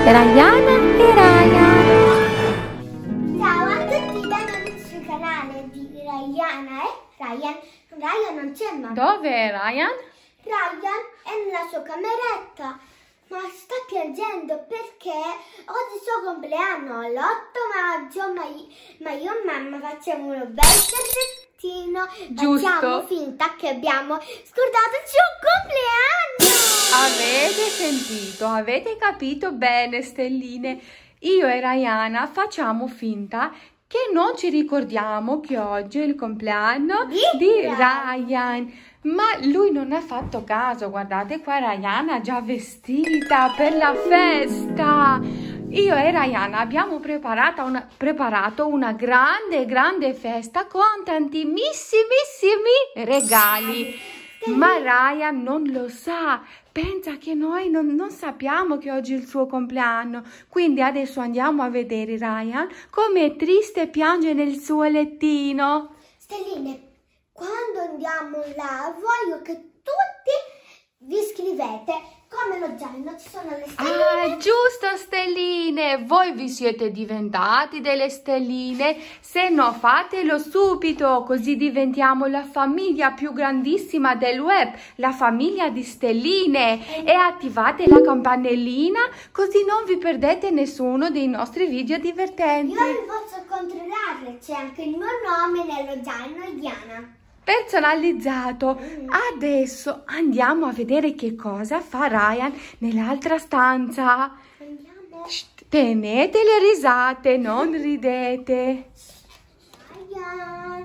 Rayana e Ryan. Ciao a tutti, benvenuti sul canale di Rayana e Ryan. Ryan non c'è, ma Dove è Ryan? Ryan è nella sua cameretta, ma sta piangendo perché oggi è il suo compleanno, l'8 maggio, ma io e mamma facciamo un bel servettino. Giusto. Facciamo finta che abbiamo scordato il suo compleanno. Avete sentito? Avete capito bene, stelline? Io e Rayana facciamo finta che non ci ricordiamo che oggi è il compleanno di Ryan. Ma lui non ha fatto caso. Guardate qua, Rayana già vestita per la festa. Io e Rayana abbiamo preparato una grande festa con tantissimissimi regali. Ma Ryan non lo sa, pensa che noi non sappiamo che oggi è il suo compleanno. Quindi adesso andiamo a vedere Ryan come è triste e piange nel suo lettino. Stelline, quando andiamo là voglio che tutti vi scrivete come lo zaino, ci sono le stelline. Ah, giusto, stelline, voi vi siete diventati delle stelline, se no fatelo subito, così diventiamo la famiglia più grandissima del web, la famiglia di stelline, e attivate la campanellina così non vi perdete nessuno dei nostri video divertenti. Io vi posso controllare, c'è anche il mio nome nello zaino e Diana. Personalizzato. Adesso andiamo a vedere che cosa fa Ryan nell'altra stanza. Andiamo. Tenete le risate, non ridete. Ryan.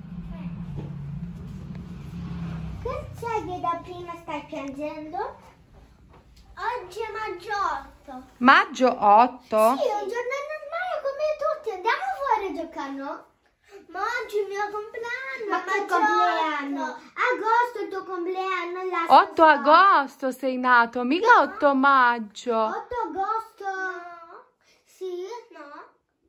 Che c'è che da prima stai piangendo? Oggi è maggio 8. Maggio 8? Sì, è un giorno normale come tutti. Andiamo fuori a giocare, no? Ma oggi è il mio compleanno. Ma che compleanno? Agosto è il tuo compleanno. 8 agosto sei nato, mica 8 maggio. 8 agosto? No. Sì? No.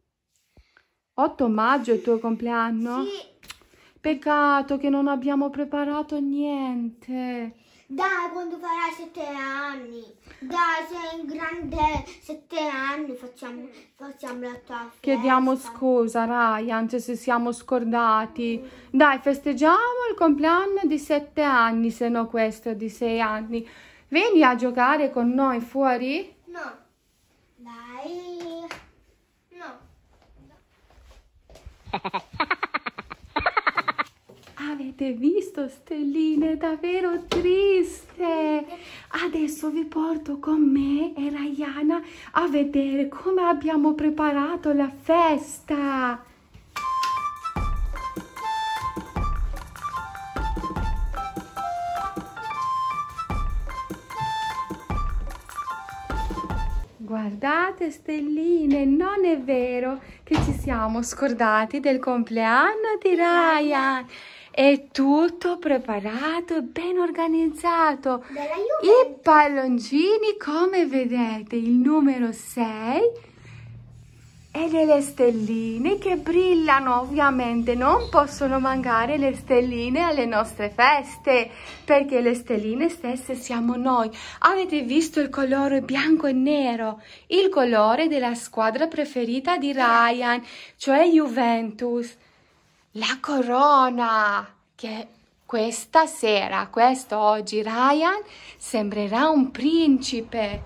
8 maggio è il tuo compleanno? Sì. Peccato che non abbiamo preparato niente. Dai, quando farai 7 anni. Dai, sei in grande 7 anni, facciamo la tua festa. Chiediamo scusa, Ryan, se siamo scordati. Dai, festeggiamo il compleanno di 7 anni, se no questo di 6 anni. Vieni a giocare con noi fuori? No. Dai. No. Avete visto, stelline? È davvero triste. Adesso vi porto con me e Rayana a vedere come abbiamo preparato la festa. Guardate, stelline, non è vero che ci siamo scordati del compleanno di Ryan. È tutto preparato e ben organizzato. I palloncini, come vedete, il numero 6 e delle stelline che brillano. Ovviamente non possono mancare le stelline alle nostre feste, perché le stelline stesse siamo noi. Avete visto il colore bianco e nero, il colore della squadra preferita di Ryan, cioè Juventus. La corona, che questa sera, oggi, Ryan sembrerà un principe.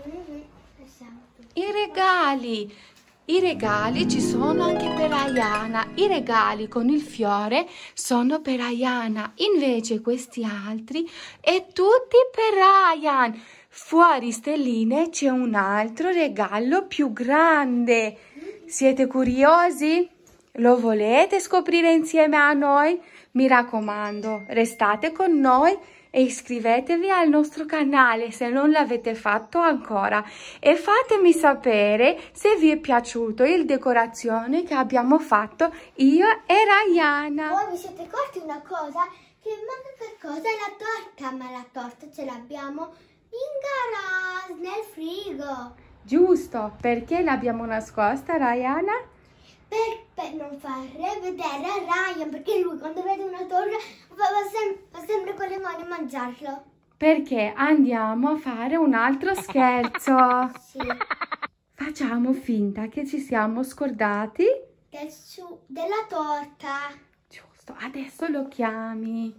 I regali ci sono anche per Rayana. I regali con il fiore sono per Rayana. Invece questi altri è tutti per Ryan. Fuori, stelline, c'è un altro regalo più grande. Siete curiosi? Lo volete scoprire insieme a noi? Mi raccomando, restate con noi e iscrivetevi al nostro canale se non l'avete fatto ancora. E fatemi sapere se vi è piaciuto il decorazione che abbiamo fatto io e Rayana. Voi vi siete accorti una cosa? Che manca qualcosa è la torta, ma la torta ce l'abbiamo in garage, nel frigo. Giusto, perché l'abbiamo nascosta, Rayana? Per non far vedere a Ryan, perché lui quando vede una torta va sempre con le mani a mangiarlo. Perché andiamo a fare un altro scherzo. Sì. Facciamo finta che ci siamo scordati. Della torta. Giusto, adesso lo chiami.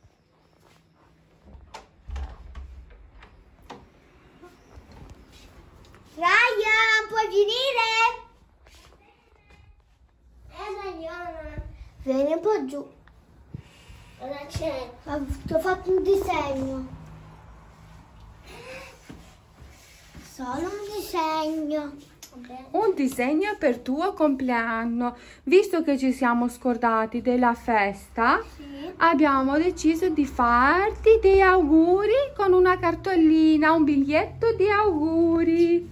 Ryan, puoi venire? Ryan. Vieni un po' giù. Cosa c'è? Ti ho fatto un disegno. Solo un disegno. Un disegno per tuo compleanno. Visto che ci siamo scordati della festa, Sì. abbiamo deciso di farti dei auguri con una cartolina, un biglietto di auguri.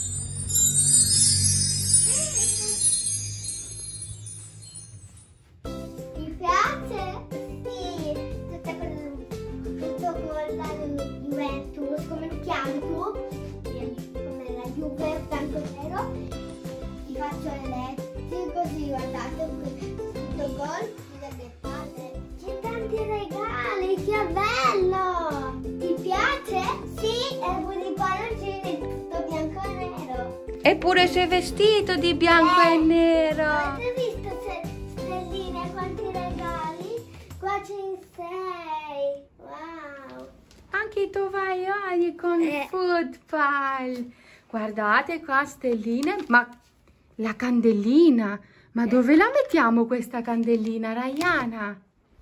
Ti piace? Sì. Tutto con la Juventus. Come ti chiami tu? Come la Juve, bianco e nero. Ti faccio le lettere così, guardate, tutto gol, delle palle. C'è tanti regali, che bello! Ti piace? Sì, e pure i palloncini, tutto bianco e nero. Eppure sei vestito di bianco e nero. Avete visto stelline quanti regali? Qua ce ne sei. Wow. Anche i tovaglioli con football. Guardate qua, stelline. Ma la candelina. Ma dove la mettiamo questa candelina, Rayana?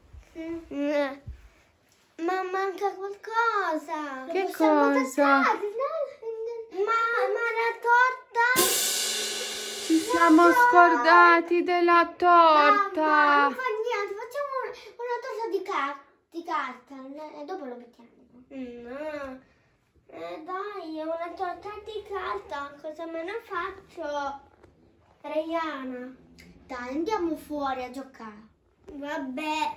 Ma manca qualcosa. Che Siamo cosa? attaccati, no? Ma la torta? Ci siamo scordati della torta. Mamma, non fa niente, facciamo una torta di carta e dopo lo mettiamo. No. Dai, è una torta di carta, cosa me ne faccio? Rayana, dai, andiamo fuori a giocare. Vabbè.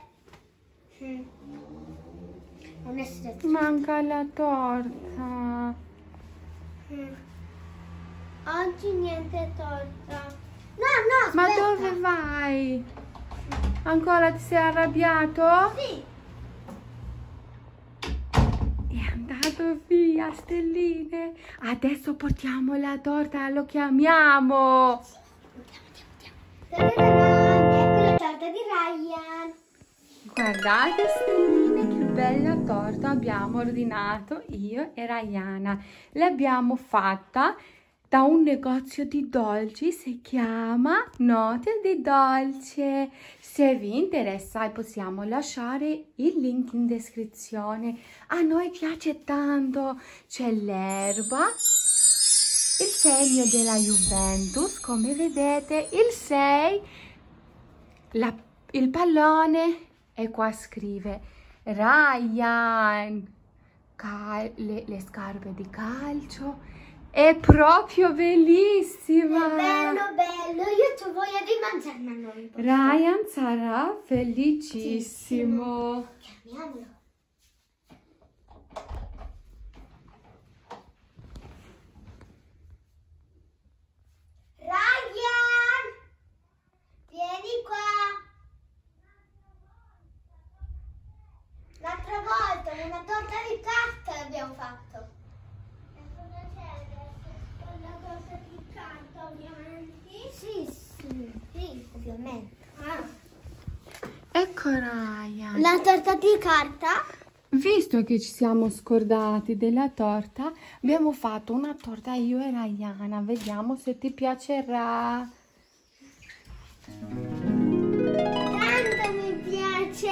Non essere Manca la torta. Oggi niente torta. No, Ma aspetta. dove vai? Ancora ti sei arrabbiato? Sì. È andato via, stelline. Adesso portiamo la torta, lo chiamiamo. Ecco la torta di Ryan. Guardate, stelline, che bella torta abbiamo ordinato io e Rayana. L'abbiamo fatta da un negozio di dolci, si chiama Note di Dolce. Se vi interessa possiamo lasciare il link in descrizione. A noi piace tanto, c'è l'erba, il segno della Juventus, come vedete, il 6, il pallone, e qua scrive Ryan, le scarpe di calcio. È proprio bellissima! Bello, io ho voglia di mangiarmelo. Ryan sarà felicissimo. Chiamiamolo. Ryan! Vieni qua! L'altra volta una torta di carta abbiamo fatto. E cosa c'è adesso? La torta di carta, ovviamente? Sì, ovviamente. Ecco Ryan. La torta di carta? Visto che ci siamo scordati della torta, abbiamo fatto una torta io e Rayana. Vediamo se ti piacerà. Tanto mi piace!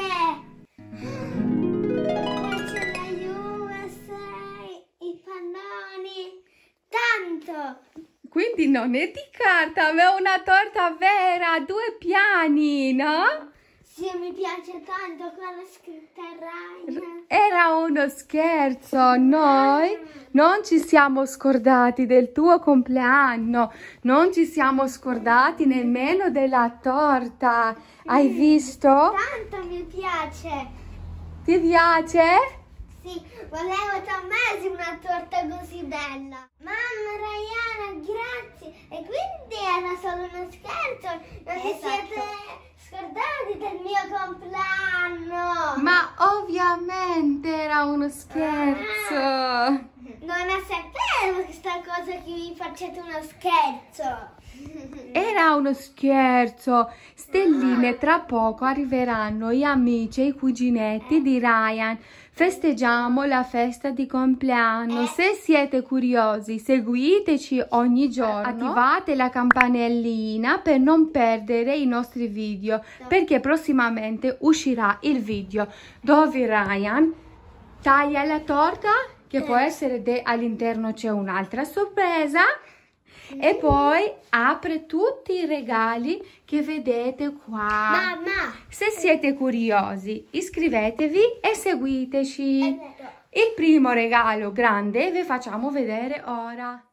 Qua c'è la Juve, i pannoni! Tanto! Quindi non è di carta, ma è una torta vera, 2 piani, no? Sì, mi piace tanto quella scritta Ryan. Era uno scherzo, noi non ci siamo scordati del tuo compleanno, non ci siamo scordati nemmeno della torta. Hai visto? Tanto mi piace! Ti piace? Sì, volevo da mesi una torta così bella. Mamma, Rayana, grazie. E quindi era solo uno scherzo. Non vi siete scordati del mio compleanno. Ma ovviamente era uno scherzo. Non è era questa cosa che vi facciate uno scherzo? Era uno scherzo. Stelline, tra poco arriveranno gli amici e i cuginetti di Ryan. Festeggiamo la festa di compleanno. Se siete curiosi, seguiteci ogni giorno. Attivate la campanellina per non perdere i nostri video, perché prossimamente uscirà il video dove Ryan taglia la torta, che può essere all'interno c'è un'altra sorpresa. E poi apre tutti i regali che vedete qua. Mamma! Se siete curiosi, iscrivetevi e seguiteci. È vero. Il primo regalo grande vi facciamo vedere ora.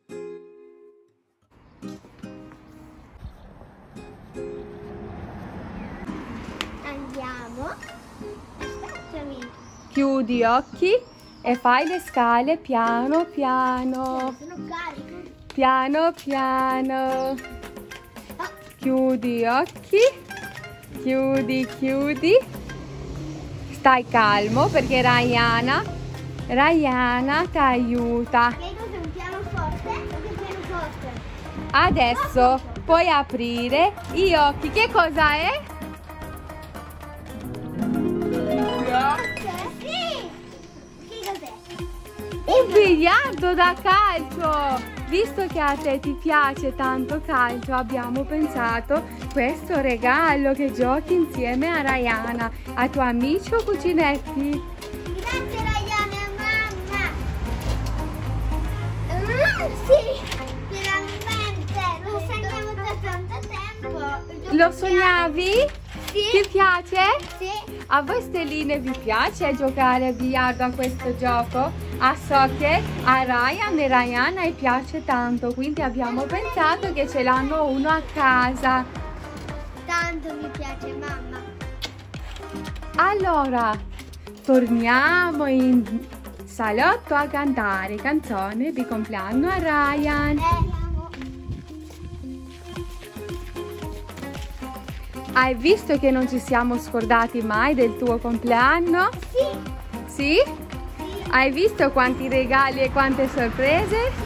Andiamo. Aspettami. Chiudi gli occhi e fai le scale piano piano. Sono carico. Piano piano. Chiudi gli occhi. Chiudi, chiudi. Stai calmo perché Rayana ti aiuta. Che cos'è un pianoforte? Che pianoforte? Adesso puoi aprire gli occhi. Che cosa è? Sì! Che cos'è? Un biliardo da calcio! Visto che a te ti piace tanto calcio, abbiamo pensato questo regalo che giochi insieme a Rayana, a tuoi amici o cuginetti. Grazie Rayana e mamma! Sì! Finalmente! Lo sogniamo da tanto tempo! Lo sognavi? Sì! Ti piace? Sì! A voi stelline vi piace giocare a biliardo a questo gioco? So che a Ryan e Rayana piace tanto, quindi abbiamo pensato che ce l'hanno uno a casa. Tanto mi piace mamma! Allora, torniamo in salotto a cantare canzone di compleanno a Ryan. Hai visto che non ci siamo scordati mai del tuo compleanno? Sì! Sì? Hai visto quanti regali e quante sorprese?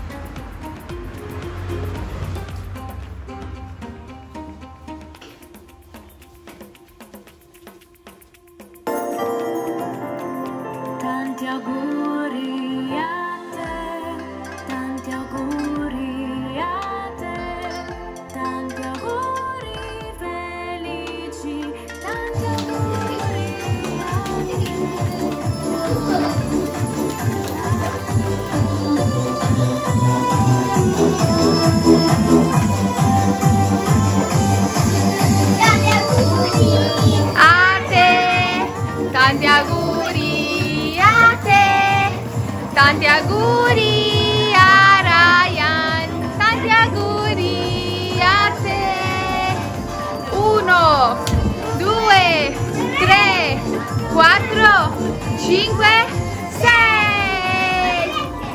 Tanti auguri a te, tanti auguri a te, tanti auguri felici, tanti auguri a te. Tanti auguri a te, tanti auguri a Ryan, tanti auguri a te. 1, 2, 3, 4, 5, 6.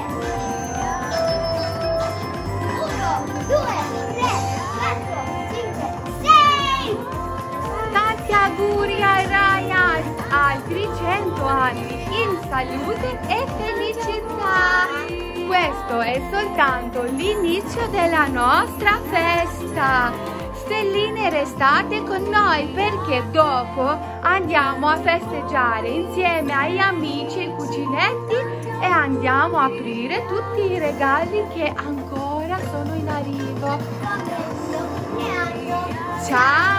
1, 2, 3, 4, 5, 6. Tanti auguri a Ryan, altri 100 anni in salute e felicità. Questo è soltanto l'inizio della nostra festa. Stelline, restate con noi perché dopo andiamo a festeggiare insieme agli amici e cuginetti e andiamo a aprire tutti i regali che ancora sono in arrivo. Ciao!